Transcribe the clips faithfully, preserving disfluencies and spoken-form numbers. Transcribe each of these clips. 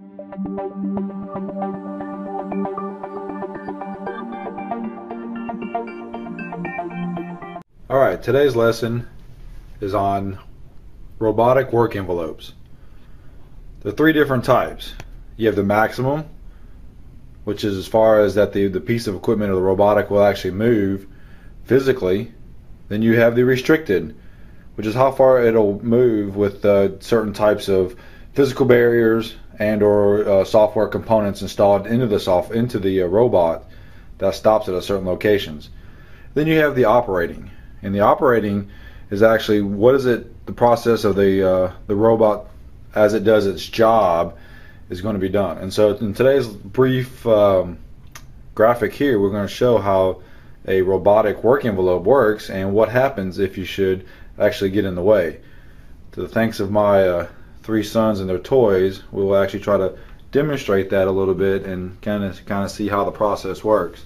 Alright, today's lesson is on robotic work envelopes. There are three different types. You have the maximum, which is as far as that the, the piece of equipment or the robotic will actually move physically. Then you have the restricted, which is how far it'll move with uh, certain types of physical barriers and or uh, software components installed into the soft into the uh, robot that stops it at certain locations. Then you have the operating. And the operating is actually what is it the process of the uh, the robot as it does its job is going to be done. And so in today's brief um, graphic here, we're going to show how a robotic work envelope works and what happens if you should actually get in the way. To the thanks of my uh, three sons and their toys, we will actually try to demonstrate that a little bit and kind of kind of see how the process works.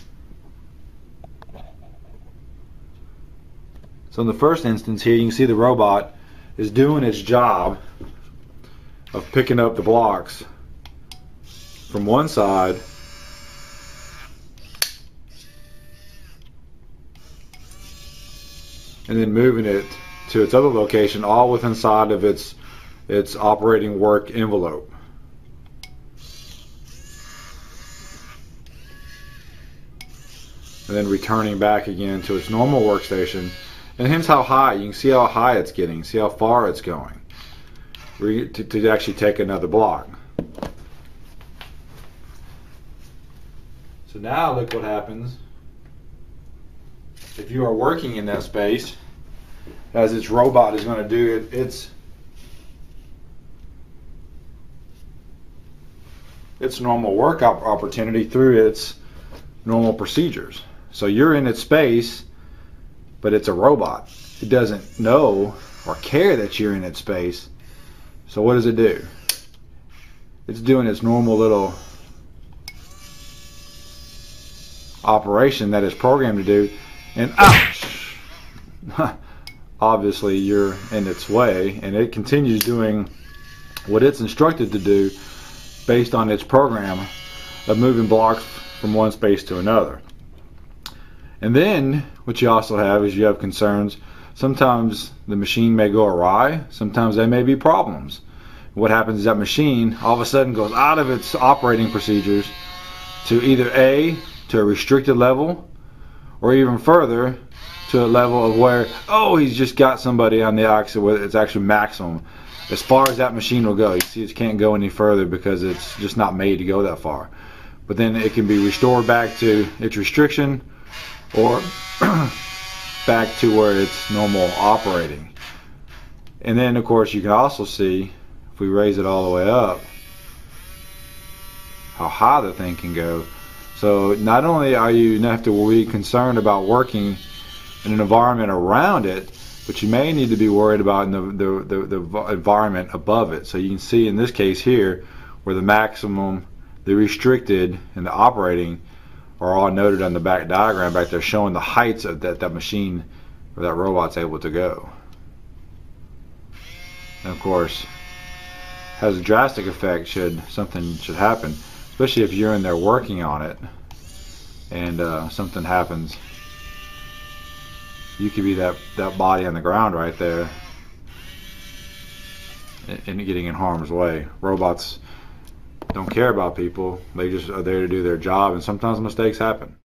So in the first instance here, you can see the robot is doing its job of picking up the blocks from one side and then moving it to its other location, all within inside of its its operating work envelope. And then returning back again to its normal workstation. And hence how high, you can see how high it's getting, see how far it's going to, to actually take another block. So now look what happens if you are working in that space, as its robot is going to do it, its its normal work op opportunity through its normal procedures. So you're in its space, but it's a robot. It doesn't know or care that you're in its space. So what does it do? It's doing its normal little operation that it's programmed to do, and ouch! Obviously you're in its way, and it continues doing what it's instructed to do based on its program of moving blocks from one space to another. And then what you also have is you have concerns. Sometimes the machine may go awry, sometimes there may be problems. What happens is that machine all of a sudden goes out of its operating procedures to either A, to a restricted level, or even further to a level of where, oh, he's just got somebody on the axis where it's actually maximum. As far as that machine will go, you see it can't go any further because it's just not made to go that far. But then it can be restored back to its restriction, or back to where it's normal operating. And then of course you can also see, if we raise it all the way up, how high the thing can go. So not only are you not have to be concerned about working in an environment around it, but you may need to be worried about in the, the, the, the environment above it. So you can see in this case here where the maximum, the restricted, and the operating are all noted on the back diagram back there, showing the heights of that, that machine or that robot's able to go. And of course has a drastic effect should something should happen, especially if you're in there working on it and uh, something happens. You could be that, that body on the ground right there and, and getting in harm's way. Robots don't care about people. They just are there to do their job, and sometimes mistakes happen.